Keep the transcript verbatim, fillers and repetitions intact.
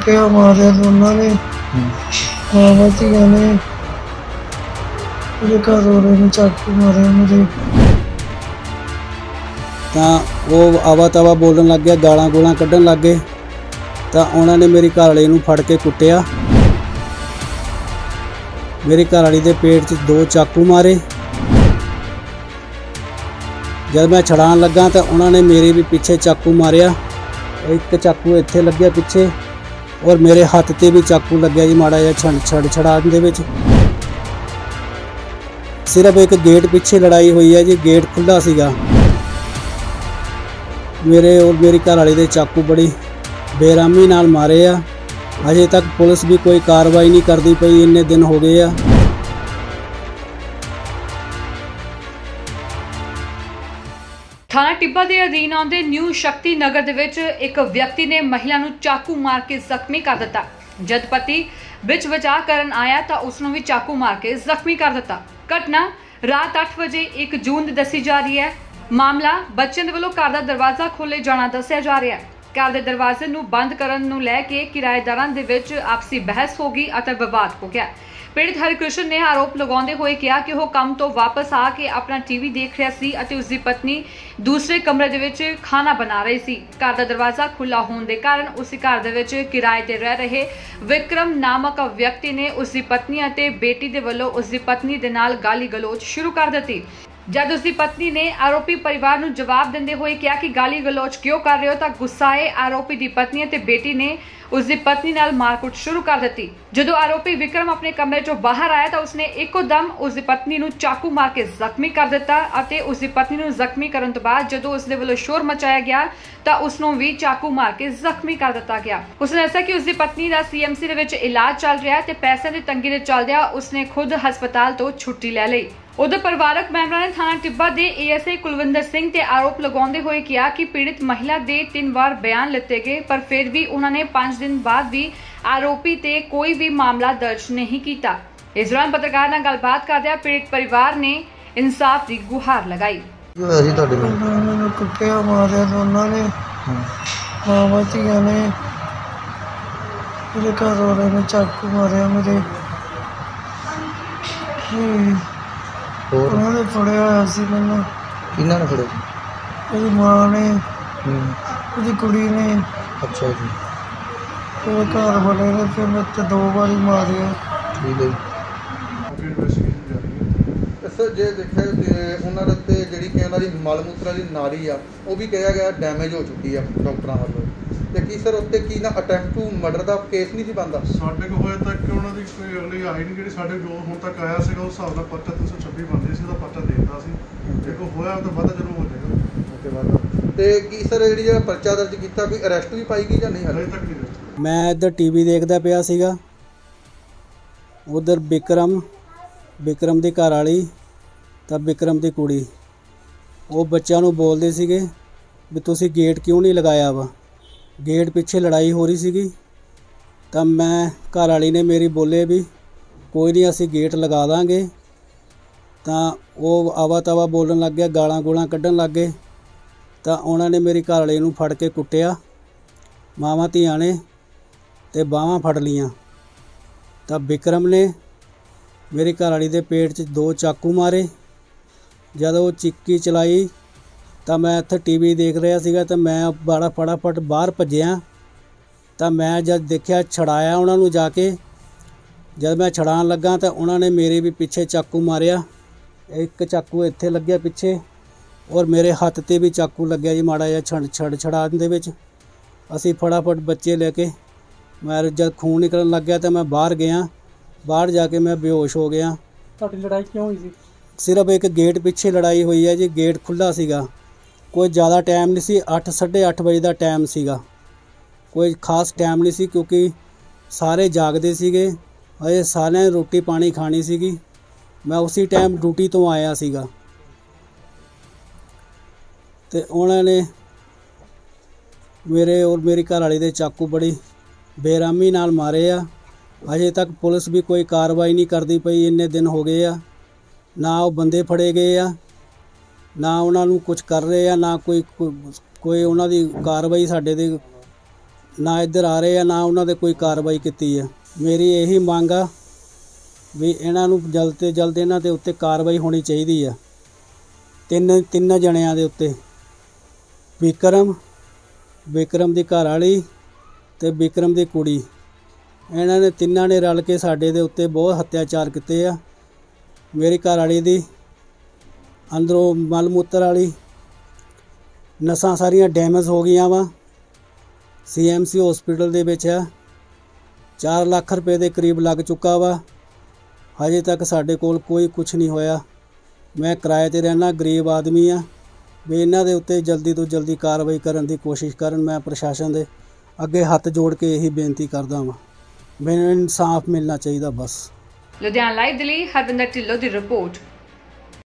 कुटिया मारिया दोनों ने मामा धीया ने मेरे घर वाले ने चाकू मारे मेरे। तो वो आवा तवा बोलन लग गया, गालां गूलां कढ़न लग गए। तो उन्होंने मेरी घरवाली नूं फड़ के कुटिया, मेरी घरवाली दे पेट च दो चाकू मारे। जब मैं छड़ान लगा तो उन्होंने मेरे भी पीछे चाकू मारिया, एक चाकू इत्थे लग्या पीछे और मेरे हत्थ ते भी चाकू लग्या जी माड़ा जिहा छड़ छड़ छड़ान दे विच। सिर्फ एक गेट पीछे लड़ाई हुई है जी, गेट खुला सीगा। मेरे और मेरी घरवाली दे चाकू बड़ी बेरामी नाल मारे आ। अजे तक पुलिस भी कोई कार्रवाई नहीं करती पई, इन्ने दिन हो गए आ। थाना टिब्बा के अधीन आउंदे न्यू शक्ति नगर दे विच एक व्यक्ति ने महिला नूं चाकू मार के जख्मी कर दिता। जद पति विच बचाव करन आया तो उसनूं भी चाकू मार के जख्मी कर दिता। घटना रात आठ बजे एक जून दी दसी जा रही है। मामला बच्चों के वलों घर का दरवाजा खोले जाना दस्सिया जा रहा है। घर के दरवाजे नूं बंद करन नूं लैके किराएदारां दे विच आपसी बहस हो गई और विवाद हो गया। पीड़ित हरकृष्ण ने आरोप लगाते हुए कहा कि वह काम तो वापस आके अपना टीवी देख रहा सी और उसकी पत्नी दूसरे कमरे दे विच खाना बना रही सी। घर का दरवाजा खुला होने के कारण उस घर दे विच किराए ते रह रहे विक्रम नामक व्यक्ति ने उसकी पत्नी और बेटी दे वल्लों उसकी पत्नी दे नाल गाली गलोच शुरू कर दी। जब उसकी पत्नी ने आरोपी परिवार नूं जवाब देंदे हुए कहा कि गाली गलोच क्यों कर रहे हो, तो गुस्साए आरोपी की पत्नी और बेटी ने उसकी पत्नी नाल मारकुट शुरू कर दी। जदों आरोपी विक्रम अपने कमरे चों बाहर आया तो उसने इको दम उसकी पत्नी नूं चाकू मार के जख्मी कर दिता और उसकी पत्नी नूं जख्मी करन तो बाद जदों उसदे वल्लों शोर मचाया गया तो उसनूं भी चाकू मार के जख्मी कर दिता गया। उसने दस्सिया कि उसकी पत्नी का सीएमसी दे विच इलाज चल रहा है तो पैसे की तंगी दे चलदिआं उसने खुद हस्पताल तो छुट्टी लै लई। उधर परिवारक मैंबरां ने थाना टिब्बा के एएसआई कुलविंदर सिंह ते आरोप लगाते हुए कहा कि पीड़ित महिला दे तीन बार बयान लिते गए पर फिर भी उन्होंने पांच दिन बाद भी आरोपी ते कोई भी मामला दर्ज नहीं किया। इस दौरान पत्रकार नाल गलबात करदे पीड़ित परिवार ने इंसाफ की गुहार लगाई। कुटिया मारिया दोनों ने मामा धीया ने मेरे घर वाले ने चाकू मारिया मेरे। उन्होंने फड़िया होया सी मैनूं। किन्हां ने फड़िया? मेरी मां ने, मेरी कुड़ी ने। अच्छा जी। मेरे घर वाले ने फिर मेरे ते दो बारी मारिया। ठीक है सर जे देखिए उन्होंने उत्ते जिहड़ी कि उन्होंने मल मूत्र वाली नाली आ वो भी कहा गया डैमेज हो चुकी है डॉक्टरों वालों। तो की सर उत्ते की ना अटैम्प्ट टू मर्डर का केस नहीं सी बनता? साढ़े को होए तक उन्होंने कोई अगली आई नहीं, जी साढ़े जो हुण तक आया उस हिसाब का परचा तीन सौ छब्बी बनती सी, परचा देता सी। देखो होया तो बाद जरूर हो जाएगा उसके बाद। तो की सर जी जो परचा दर्ज किया कोई अरेस्ट भी पाई गई या नहीं? हाले तक नहीं। मैं इधर टीवी देखदा पिया सीगा, उधर विक्रम विक्रम दी घरवाली तो विक्रम दी कुड़ी वो बच्चों नूं बोलदे सीगे भी तुसीं गेट क्यों नहीं लगाया वा। गेट पिछे लड़ाई हो रही सीगी तो मैं घर वाली ने मेरी बोले भी कोई नहीं असी गेट लगा देंगे। तो वो आवा तवा बोलन लग गया, गालां गूलां कढ़न लग गए। तो उन्होंने मेरी घर वाली नूं फड़ के कुटिया, मावां धीआं ने ते बाहां फड़ लियां। तो विक्रम ने मेरी घर वाली दे पेट च दो चाकू मारे। जब वो चिक्की चलाई तो मैं इत्थे टीवी देख रहा सीगा तो मैं बड़ा फटाफट बाहर भज्जिया। तो मैं जब देखा छड़ाया उन्होंने जाके, जब मैं छड़ान लगा तो उन्होंने मेरे भी पीछे चाकू मारिया, एक चाकू इत्थे लग्या पीछे और मेरे हत्थ ते भी चाकू लग्या जी माड़ा जिहा छड़ छड़ छड़ान दे विच। असीं फटाफट बच्चे लेके मैं जब खून निकलन लग गया तो मैं बाहर गया, बाहर जाके मैं बेहोश हो गया। तुहाडी लड़ाई क्यों हुई सी? सिर्फ एक गेट पिछे लड़ाई हुई है जी, गेट खुला सीगा। कोई ज़्यादा टाइम नहीं सी, अठ साढ़े अठ बजे का टाइम सीगा, कोई खास टाइम नहीं सी क्योंकि सारे जागते सीगे, अजे सारे रोटी पानी खानी सीगी। मैं उसी टाइम ड्यूटी तो आया सीगा ते उन्होंने मेरे और मेरी घरवाली दे चाकू बड़ी बेरामी नाल मारे आ। अजे तक पुलिस भी कोई कार्रवाई नहीं करती पई, इन्ने दिन हो गए आ। ना वो बंदे फड़े गए आ, ना उन्होंने कुछ कर रहे आ, ना कोई कोई उन्हों दी कार्रवाई साडे दे ਨਾ ਇੱਧਰ ਆ ਰਹੇ ਆ, ਨਾ ਉਹਨਾਂ ਦੇ ਕੋਈ ਕਾਰਵਾਈ ਕੀਤੀ ਹੈ। ਮੇਰੀ ਇਹੀ ਮੰਗ ਆ ਵੀ ਇਹਨਾਂ ਨੂੰ ਜਲਦ ਤੋਂ ਜਲਦ ਇਹਨਾਂ ਦੇ ਉੱਤੇ ਕਾਰਵਾਈ ਹੋਣੀ ਚਾਹੀਦੀ ਆ। ਤਿੰਨ ਤਿੰਨ ਜਣਿਆਂ ਦੇ ਉੱਤੇ, ਵਿਕਰਮ ਵਿਕਰਮ ਦੀ ਘਰ ਵਾਲੀ ਅਤੇ ਵਿਕਰਮ ਦੀ ਕੁੜੀ, ਇਹਨਾਂ ਨੇ ਤਿੰਨਾਂ ਨੇ ਰਲ ਕੇ ਸਾਡੇ ਦੇ ਉੱਤੇ ਬਹੁਤ ਅਤਿਆਚਾਰ ਕੀਤੇ ਆ। ਮੇਰੀ ਘਰ ਵਾਲੀ ਦੀ ਅੰਦਰੋਂ ਮਲ ਮੂਤਰ ਵਾਲੀ ਨਸਾਂ ਸਾਰੀਆਂ ਡੈਮੇਜ ਹੋ ਗਈਆਂ ਵਾ। ਸੀ ਐਮ ਸੀ ਹਸਪੀਟਲ ਦੇ ਵਿੱਚ ਆ, ਚਾਰ ਲੱਖ ਰੁਪਏ ਦੇ ਕਰੀਬ ਲੱਗ ਚੁੱਕਾ ਵਾ। ਹਜੇ ਤੱਕ ਸਾਡੇ ਕੋਲ ਕੋਈ ਕੁਛ ਨਹੀਂ ਹੋਇਆ। ਮੈਂ ਕਿਰਾਏ 'ਤੇ ਰਹਿਣਾ, ਗਰੀਬ ਆਦਮੀ ਆ। ਵੀ ਇਹਨਾਂ ਦੇ ਉੱਤੇ ਜਲਦੀ ਤੋਂ ਜਲਦੀ ਕਾਰਵਾਈ ਕਰਨ ਦੀ ਕੋਸ਼ਿਸ਼ ਕਰਨ। ਮੈਂ ਪ੍ਰਸ਼ਾਸਨ ਦੇ ਅੱਗੇ ਹੱਥ ਜੋੜ ਕੇ ਇਹੀ ਬੇਨਤੀ ਕਰਦਾ ਵਾਂ, ਮੈਨੂੰ ਇਨਸਾਫ ਮਿਲਣਾ ਚਾਹੀਦਾ ਬਸ। ਲੁਧਿਆਣਾ ਲਾਈਵ ਦੇ ਲਈ ਹਰਵਿੰਦਰ ਢਿੱਲੋਂ ਦੀ ਰਿਪੋਰਟ।